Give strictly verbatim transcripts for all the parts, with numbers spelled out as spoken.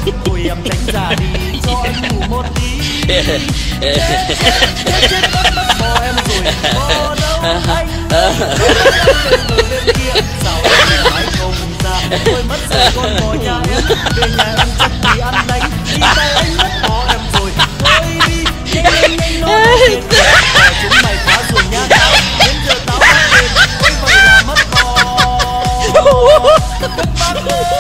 thôi em tránh ra đi cho anh ngủ một tí. Chết chết chết chết mất mất bỏ em rồi bỏ đâu anh ơi. Ở bên kia sao em thì mãi không ra, thôi mất rồi con bỏ nhà em, về nhà em chắc thì ăn đánh, đi tay anh mất bỏ em rồi thôi đi nhanh nhanh nhanh nó đi. Bỏ chúng mày phá ruồng nhà tao, đến giờ tao bắt lên thôi vậy là mất bò. Các bác ơi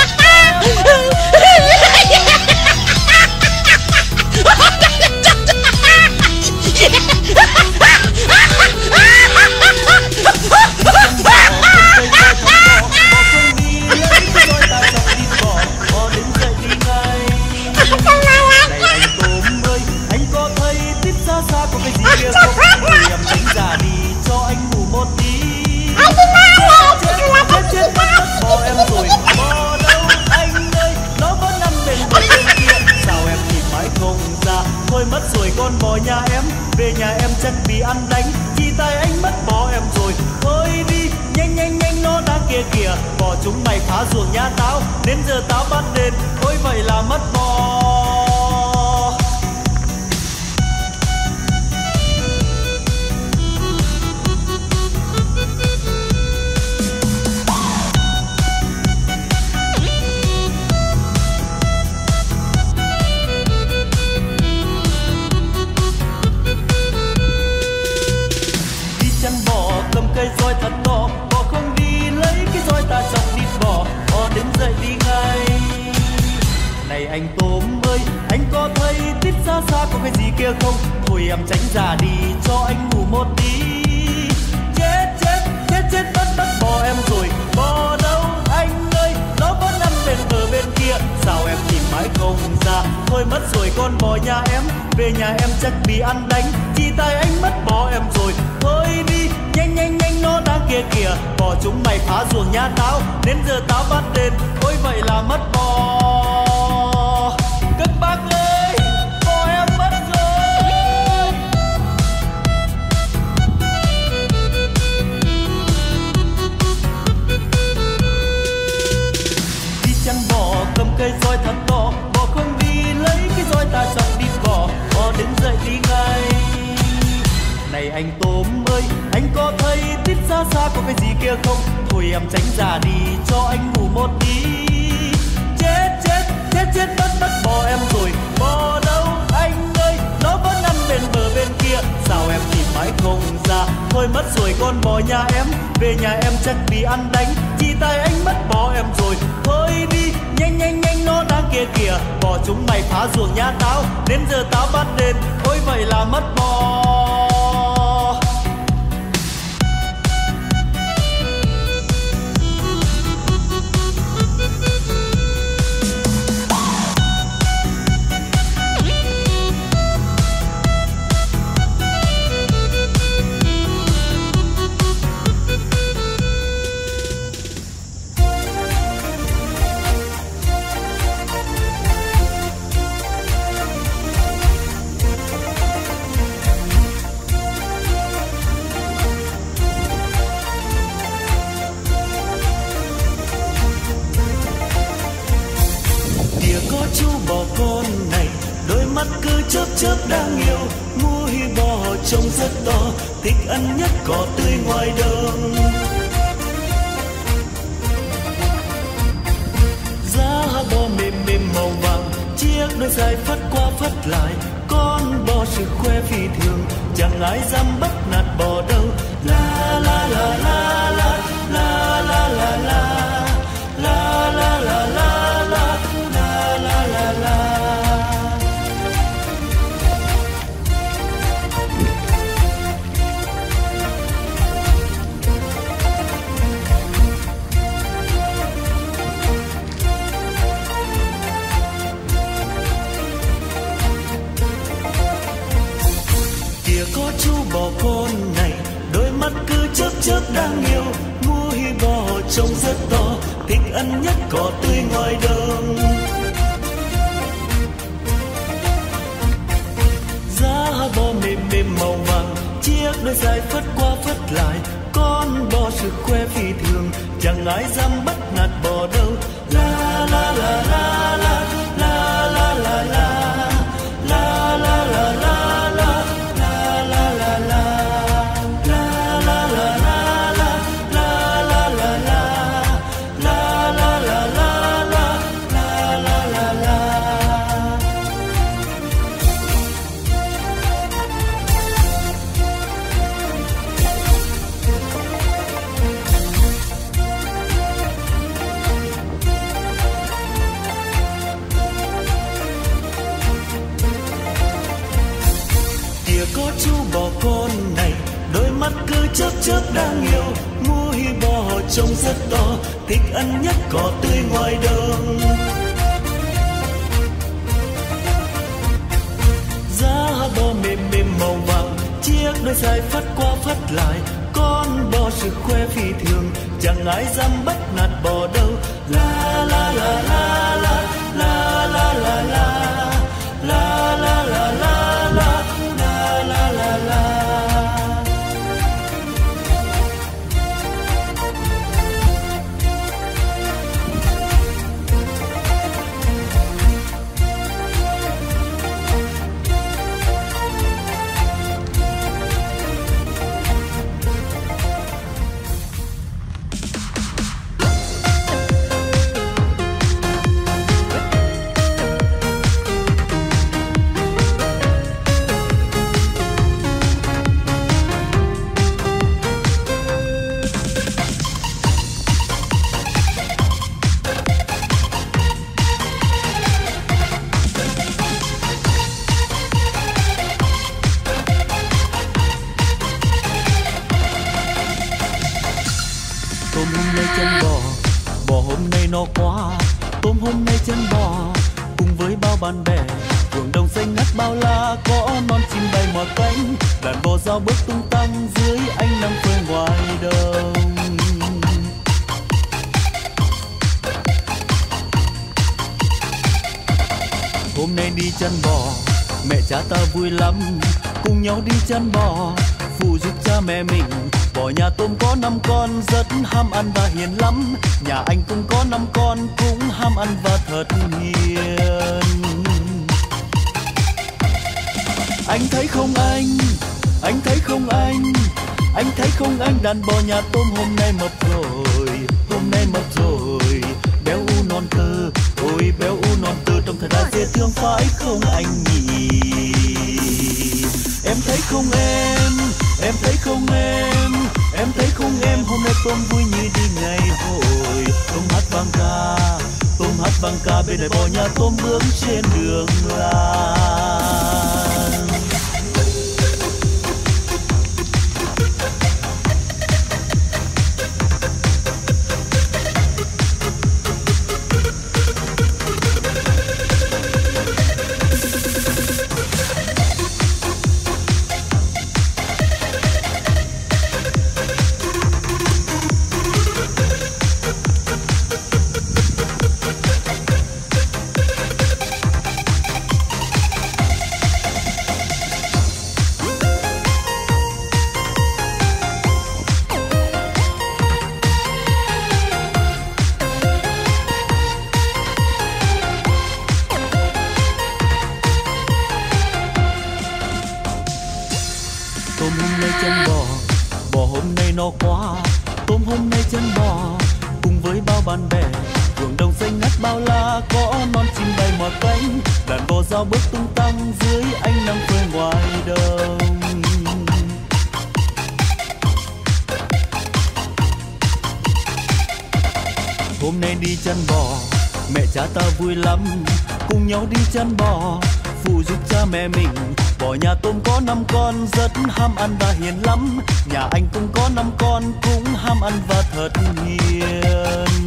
mất rồi con bò nhà em, về nhà em chắc bị ăn đánh, chỉ tay anh mất bỏ em rồi thôi đi nhanh nhanh nhanh nó đang kia kìa. Bỏ chúng mày phá ruồng nhà tao, đến giờ tao bắt đền thôi vậy là mất bò. Cây roi thật to, bò không đi lấy cái roi ta chọc thịt bò, bò đứng dậy đi ngay. Này anh Tôm ơi, anh có thấy tít xa xa có cái gì kia không? Thôi em tránh ra đi cho anh ngủ một tí. Chết chết chết chết mất mất bò em rồi, bò đâu anh ơi, nó vẫn nằm bên bờ bên kia. Sao em tìm mãi không ra, thôi mất rồi con bò nhà em, về nhà em chắc bị ăn đánh, chỉ tay anh mất bò em rồi thôi đi nhanh nhanh nhanh nó đang kia kìa. Bỏ chúng mày phá ruồng nhà tao, đến giờ tao bắt đền thôi vậy là mất bò. Các bác ơi bò em mất rồi. Đi chăn bò cầm cây roi thật to, bò không đi lấy cái roi ta chọc đi bò, bò đứng dậy đi ngay. Này anh Tôm ơi, anh có thấy tít xa xa có cái gì kia không? Thôi em tránh ra đi cho anh ngủ một tí. Chết chết chết chết mất mất bò em rồi, bò đâu anh ơi, nó vẫn nằm bên bờ bên kia. Sao em tìm mãi không ra, thôi mất rồi con bò nhà em, về nhà em chắc bị ăn đánh, chỉ tay anh mất bò em rồi thôi đi nhanh nhanh nhanh nó đang kia kìa. Bỏ chúng mày phá ruồng nhà tao, đến giờ tao bắt đền thôi vậy là mất bò. Chớp chớp đang yêu, mũi bò trông rất to, thích ăn nhất cỏ tươi ngoài đồng. Da bò mềm mềm màu vàng, chiếc đuôi dài phất qua phất lại, con bò sự khoe phi thường, chẳng ai dám bắt nạt bò đâu. La la la la la la la la la la la la la la la la la. Có chú bò con này, đôi mắt cứ chớp chớp đang yêu, mũi bò trông rất to, thích ăn nhất cỏ tươi ngoài đồng. Da bò mềm mềm màu vàng, chiếc đuôi dài phất qua phất lại, con bò sự khoe phi thường, chẳng ai dám bắt nạt bò đâu. La la la la la trông rất to, thích ăn nhất cỏ tươi ngoài đồng. Giá bò mềm mềm màu vàng, chiếc đôi dài phất qua phất lại, con bò sự khoe phi thường, chẳng ai dám bắt nạt bò đâu. La la la la la la la la la la la la la la la la la. Tôm hôm nay chân bò cùng với bao bạn bè, ruộng đồng xanh ngắt bao la, có non chim bay mò cánh, đàn bò giao bước tung tăng dưới ánh nắng phơi ngoài đồng. Hôm nay đi chăn bò, mẹ cha ta vui lắm, cùng nhau đi chăn bò, phụ giúp cha mẹ mình. Bò nhà tôm có năm con, rất ham ăn và hiền lắm. Nhà anh cũng có năm con, cũng ham ăn và thật hiền. Anh thấy không anh, anh thấy không anh, anh thấy không anh, đàn bò nhà tôm hôm nay mập rồi, hôm nay mập rồi, béo u non tơ, ôi béo u non tơ, trông thật là dễ thương phải không anh nhỉ? Em thấy không em, em thấy không em, em thấy không em, hôm nay tôm vui như đi ngày hội. Tôm hát vang ca, tôm hát vang ca, bên đời bò nhà tôm bước trên đường làng. Bước tung tăng dưới ánh nắng phơi ngoài đồng. Hôm nay đi chăn bò, mẹ cha ta vui lắm, cùng nhau đi chăn bò, phụ giúp cha mẹ mình. Bò nhà tôm có năm con, rất ham ăn và hiền lắm. Nhà anh cũng có năm con, cũng ham ăn và thật hiền.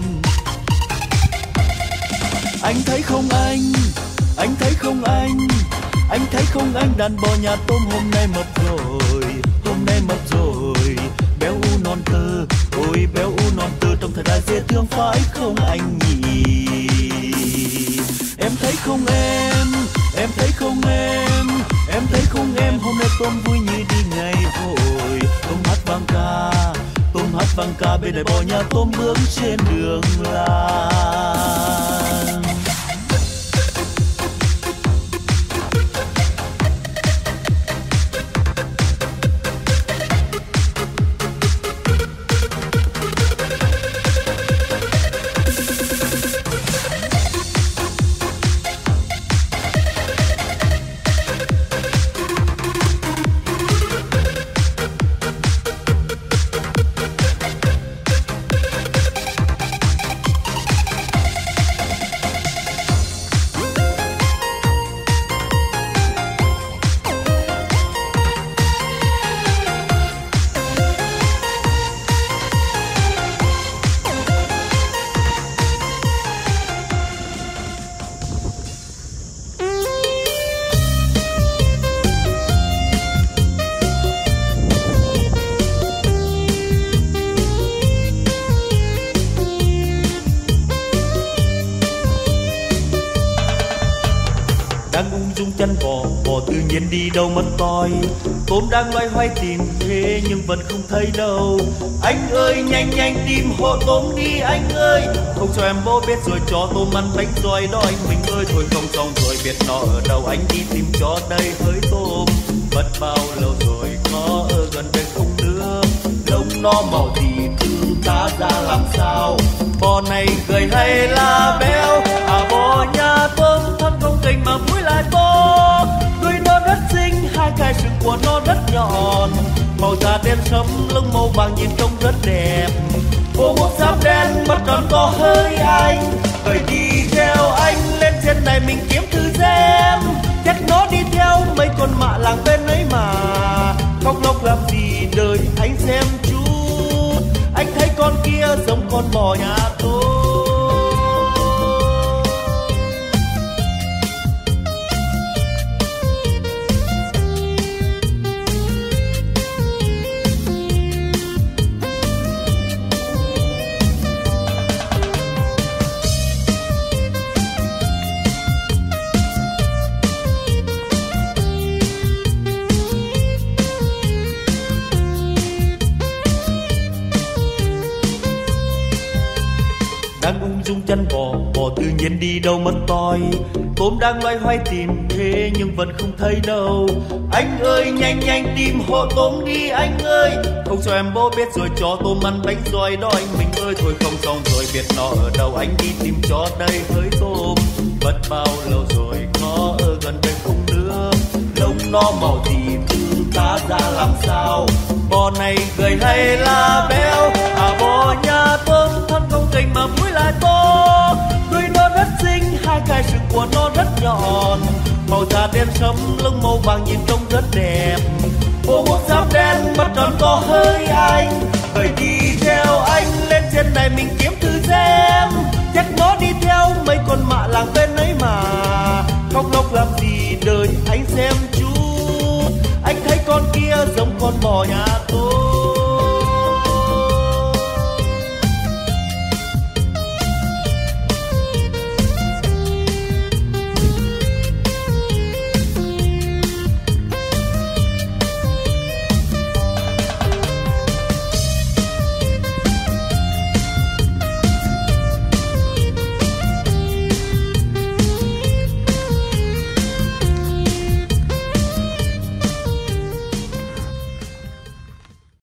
Anh thấy không anh, anh thấy không anh, anh thấy không anh, đàn bò nhà tôm hôm nay mập rồi, hôm nay mập rồi, béo u non tơ, ôi béo u non tơ, trông thật là dễ thương phải không anh nhỉ? Em thấy không em, em thấy không em, em thấy không em, hôm nay tôm vui như đi ngày hội. Tôm hát vang ca, tôm hát vang ca, bên đời bò nhà tôm bước trên đường làng. dung chân bò, bò tự nhiên đi đâu mất toi. Tôm đang loay hoay tìm thế nhưng vẫn không thấy đâu. Anh ơi nhanh nhanh tìm hộ tôm đi anh ơi, không cho em bố biết rồi cho tôm ăn bánh xoài đó anh mình ơi. Thôi không xong rồi biết nó ở đâu, anh đi tìm cho đây hỡi tôm. Mất bao lâu rồi có ở gần đây không nữa, lông nó màu gì thương ta ra làm sao. Bò này gầy hay là béo, à bò nhà tôm thân công kềnh mà mũi lại to. Đuôi nó rất xinh, hai cái sừng của nó rất nhọn, màu da đen sẫm lông màu vàng nhìn trông rất đẹp. Bộ một giáp đen mắt tròn to hơi anh, vậy đi theo anh lên trên này mình kiếm thử xem. Chắc nó đi theo mấy con mạ làng bên ấy mà, khóc lóc làm gì đời anh xem chút. Anh thấy con kia giống con bò nhà tôi. Đang ung dung chân bò, bò tự nhiên đi đâu mất toi. Tôm đang loay hoay tìm thế nhưng vẫn không thấy đâu. Anh ơi nhanh nhanh tìm hộ tôm đi anh ơi, không cho em bố biết rồi cho tôm ăn bánh xoài đó anh mình ơi. Thôi không xong rồi biết nó ở đâu, anh đi tìm cho đây hỡi tôm. Mất bao lâu rồi có ở gần đây không nữa, lông nó màu gì thương ta ra làm sao. Bò này gầy hay là béo, à bò nhà tôm thân công kềnh mà mũi lại to. Đuôi nó rất xinh, hai cái sừng của nó rất nhọn, màu da đen sẫm lông màu vàng nhìn trông rất đẹp. Bộ một giáp đen mắt tròn to hơi anh, vậy đi theo anh lên trên này mình kiếm thử xem. Chắc nó đi theo mấy con mạ làng bên ấy mà, khóc lóc làm gì đời anh xem chút. Anh thấy con kia giống con bò nhà tôi.